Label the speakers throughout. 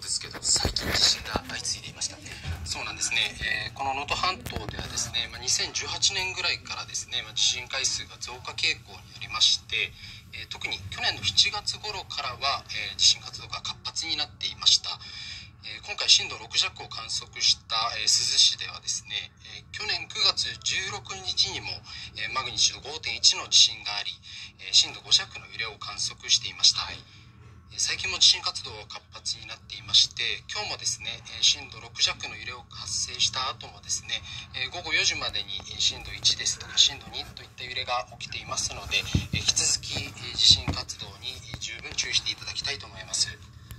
Speaker 1: ですけど、最近地震が相次いでいましたね。そうなんですね。この能登半島ではですね、2018年ぐらいからですね、地震回数が増加傾向にありまして、特に去年の7月頃からは、地震活動が活発になっていました。今回震度6弱を観測した、珠洲市ではですね、去年9月16日にも、マグニチュード 5.1 の地震があり、震度5弱の揺れを観測していました。最近も地震活動は活発になっていまして、今日もですね、震度6弱の揺れを発生した後もですね、午後4時までに震度1ですとか震度2といった揺れが起きていますので、引き続き地震活動に十分注意していただきたいと思います。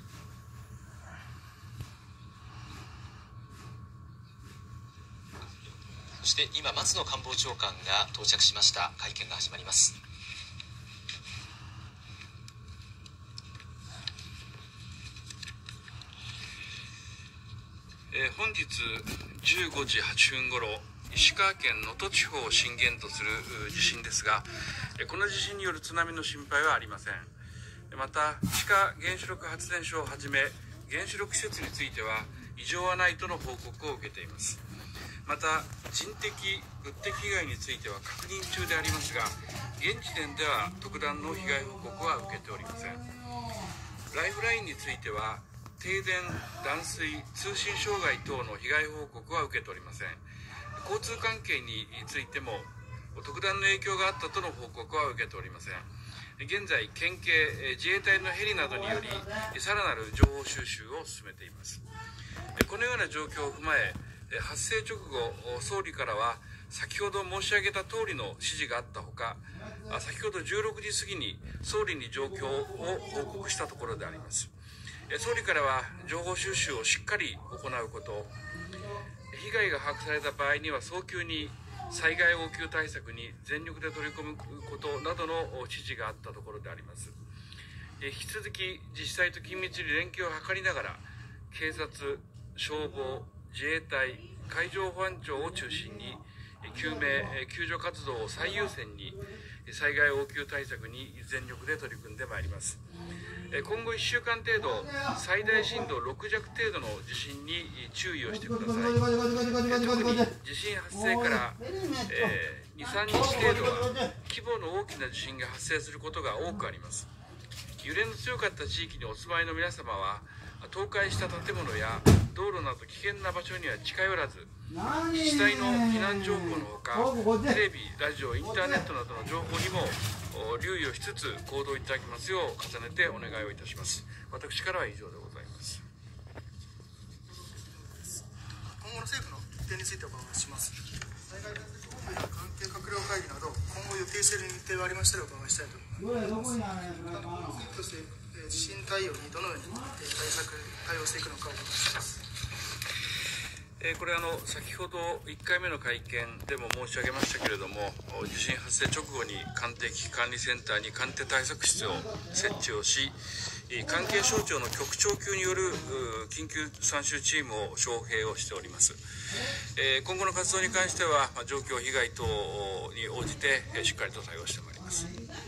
Speaker 2: そして今、松野官房長官が到着しました。会見が始まります。
Speaker 3: 本日15時8分ごろ、石川県能登地方を震源とする地震ですが、この地震による津波の心配はありません。また、志賀原子力発電所をはじめ、原子力施設については異常はないとの報告を受けています。また、人的、物的被害については確認中でありますが、現時点では特段の被害報告は受けておりません。ライフラインについては、停電、断水、通信障害等の被害報告は受けておりません。交通関係についても特段の影響があったとの報告は受けておりません。現在、県警、自衛隊のヘリなどによりさらなる情報収集を進めています。このような状況を踏まえ、発生直後、総理からは先ほど申し上げた通りの指示があったほか、先ほど16時過ぎに総理に状況を報告したところであります。総理からは情報収集をしっかり行うこと、被害が把握された場合には早急に災害応急対策に全力で取り組むことなどの指示があったところであります。引き続き自治体と緊密に連携を図りながら、警察、消防、自衛隊、海上保安庁を中心に救命・救助活動を最優先に災害応急対策に全力で取り組んでまいります。今後1週間程度、最大震度6弱程度の地震に注意をしてください。特に地震発生から2、3日程度は規模の大きな地震が発生することが多くあります。揺れの強かった地域にお住まいの皆様は、倒壊した建物や道路など危険な場所には近寄らず、自治体の避難情報のほか、テレビ、ラジオ、インターネットなどの情報にも留意をしつつ行動いただきますよう重ねてお願いをいたします。私からは以上でございます。
Speaker 4: 今後の政府の日程についてお伺いします。災害対策本部や関係閣僚会議など、今後予定している日程がありましたらお伺いしたいと思います。政府として地震対応にどのように対応していくのかお伺いします。
Speaker 3: これ先ほど1回目の会見でも申し上げましたけれども、地震発生直後に官邸危機管理センターに官邸対策室を設置をし、関係省庁の局長級による緊急参集チームを招聘をしております。今後の活動に関しては、状況被害等に応じてしっかりと対応してまいります。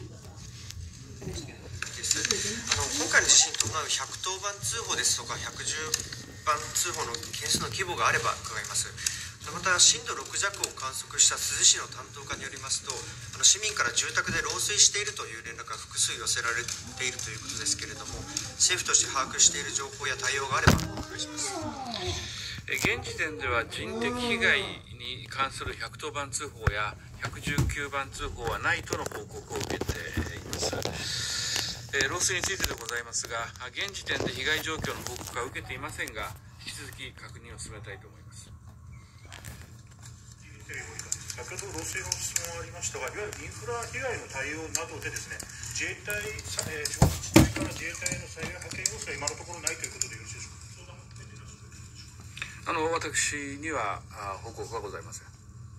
Speaker 5: 今回の地震に伴う110番通報ですとか110番通報の件数の規模があれば伺います。また震度6弱を観測した珠洲市の担当課によりますと、市民から住宅で漏水しているという連絡が複数寄せられているということですけれども、政府として把握している情報や対応があればお願いします。
Speaker 3: 現時点では人的被害に関する110番通報や119番通報はないとの報告を受けています。漏水についてでございますが、現時点で被害状況の報告は受けていませんが、引き続き確認を進めたいと思います。
Speaker 6: 先ほど漏水の質問がありましたが、いわゆるインフラ被害の対応などでですね、自衛隊、地方自治体から自衛隊への災害派遣要請は今のところないということでよろしいでしょうか。
Speaker 3: 私には報告はございません。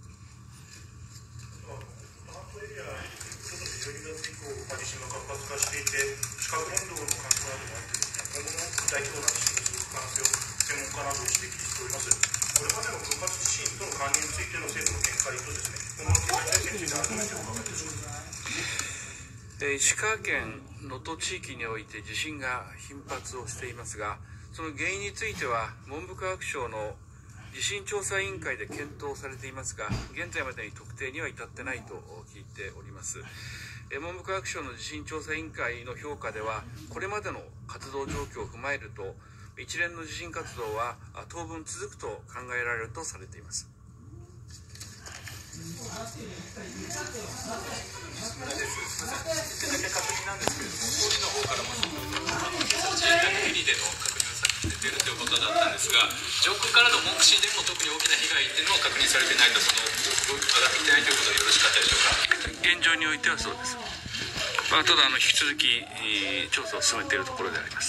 Speaker 6: 12月以降、地震が活発化していて、地殻変動の環境などもあってですね、今後の大規模な地震が続く可能性を専門家など指摘しております。これまでの群発地震との関連についての政府の見解とですね、今後の警戒体制について改めてお伺いいたします。
Speaker 3: 石川県能登地域において地震が頻発をしていますが、 その原因については文部科学省の地震調査委員会で検討されていますが、現在までに特定には至ってないと聞いております。文部科学省の地震調査委員会の評価では、これまでの活動状況を踏まえると、一連の地震活動は当分続くと考えられるとされています。
Speaker 7: 確認なんですけれども、総理の方からも自衛隊のヘリでの確認をされているということだったんですが、上空からの目視でも特に大きな被害というのは確認されていないと、その上がっていないということでよろしかったでしょうか。
Speaker 3: 現状においてはそうです。ただ引き続き調査を進めているところであります。